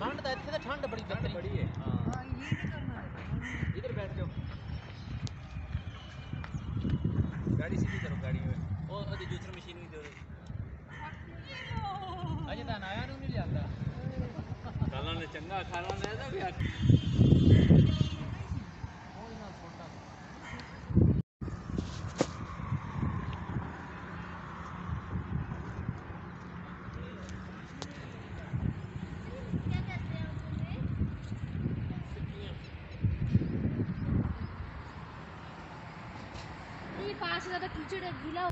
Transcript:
ठंड तो इतने ठंड बड़ी बड़ी है। हाँ इधर बैठ जाओ, गाड़ी सीधी करो गाड़ी में। और दूसरी मशीन भी दो अजे तो आया नहीं लिया खाना ने चंगा खाना ने भी पास ज्यादा कीचड़ गीला